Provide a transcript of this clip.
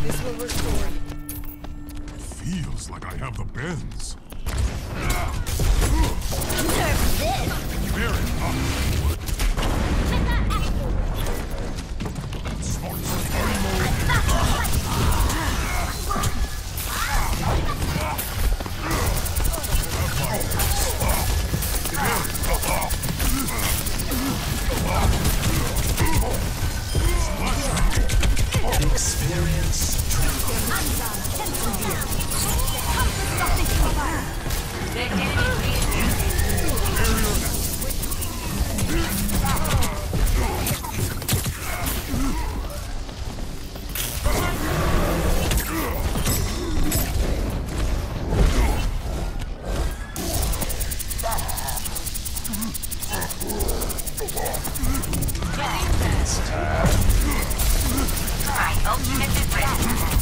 This will restore you. Feels like I have the bends. Nerf this! Very hot. Smart. Experience strength. My ultimate is ready.